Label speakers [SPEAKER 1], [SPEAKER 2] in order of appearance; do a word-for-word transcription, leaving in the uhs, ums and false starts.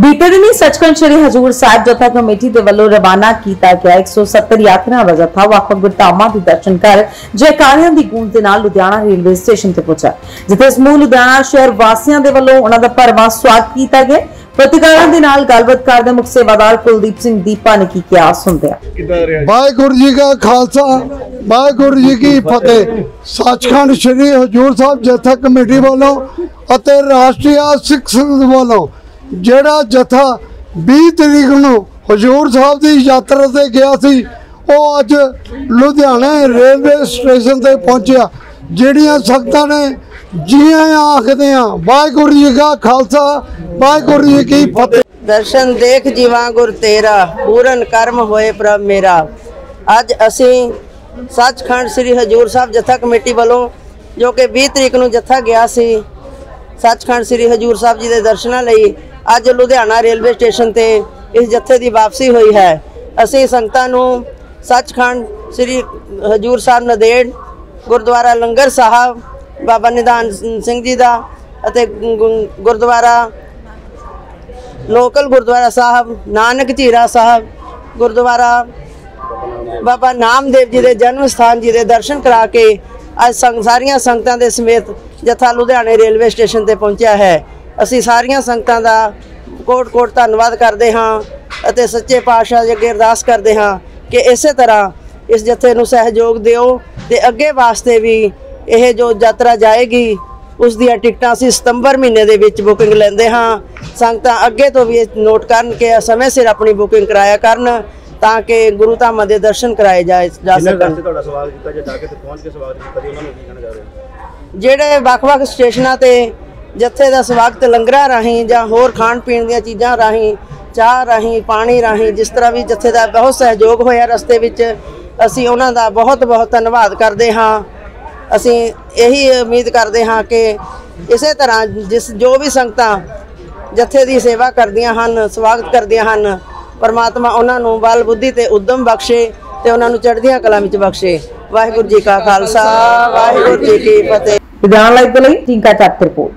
[SPEAKER 1] बीते दिन ही सचखंड श्री हजूर साहिब जत्था कमेटी के वलों रवाना किया गया एक सौ सत्तर यात्रियों का जत्था वख गुरधामां दे दर्शन कर जयकारियां दी गूंज दे नाल लुधियाना रेलवे स्टेशन ते पहुंचा, जिथे समूह लुधियाना शहर वासियों के वलों उन्हां दा भरवां स्वागत किया गया। पत्रकारों के नाल गलबात करदे मुख सेवादार कुलदीप सिंह दीपा ने की क्या सुनते हैं।
[SPEAKER 2] वाहिगुरू जी का खालसा वाहिगुरू जी की फतेह। सचखंड श्री हजूर साहिब जत्था कमेटी वालों अते राष्ट्रीय सिख संघ वालों जेड़ा जत्था बीस तरीक नूं हजूर साहब की यात्रा से गया सी वो अज लुधियाना रेलवे स्टेशन ते पहुंचा। जिहड़ियां संगतां ने जियां आखदे हां वाहिगुरू जी का खालसा वाहिगुरू जी की फतेह।
[SPEAKER 3] दर्शन देख जीवा गुर तेरा पूरन कर्म होए प्रभ मेरा। अज असी सचखंड श्री हजूर साहब जत्था कमेटी वालों जो कि बीस तरीक नूं जत्था गया सी सचखंड श्री हजूर साहब जी के दर्शनां लई अज लुधियाना रेलवे स्टेशन ते इस जत्थे की वापसी हुई है। असी संगतां नूं सचखंड श्री हजूर साहब नदेड़ गुरुद्वारा लंगर साहब बाबा निधान सिंह जी दा अते गुरुद्वारा लोकल गुरुद्वारा साहब नानक झीरा साहब गुरुद्वारा बाबा नामदेव जी के जन्म स्थान जी के दर्शन करा के अज संग सारिया संगतां दे समेत जत्था लुधियाने रेलवे स्टेशन ते पहुंचा है। असी सारिया संगतां दा कोट कोट धन्नवाद करते हाँ अते सच्चे पातशाह जी अगे अरदास करते हाँ कि इस तरह इस जत्थे नूं सहयोग दिओ ते अगे वास्ते भी यह जो यात्रा जाएगी उस दियां टिकटां असीं सितंबर महीने दे विच बुकिंग लैंदे हाँ। संगतां अगे तो भी नोट करन के समय सिर अपनी बुकिंग कराया करन ताकि गुरु धामां दे दर्शन कराए जाए जा सकन। ਜਿਹੜੇ ਵੱਖ-ਵੱਖ स्टेशनों ते जत्थे का स्वागत लंगरां राहीं जां होर खाण पीण दीयां चीज़ां राहीं चाह राहीं पानी राहीं जिस तरह भी जत्थे का बहुत सहयोग होया रस्ते विच असीं उन्हां दा बहुत बहुत धन्नवाद करते हाँ। असीं यही उम्मीद करते हाँ कि इसे तरह जिस जो भी संगतां जत्थे की सेवा करदियां हन स्वागत करदियां हन परमात्मा उन्हां नूं बल बुद्धि ते उद्यम बख्शे ते उन्हां नूं चढ़दियां कलां विच बख्शे। वाहिगुरू जी का खालसा वाहिगुरू जी की फतेह।
[SPEAKER 1] लुधियाना लाइव के लिए टीका चट रिपोर्ट।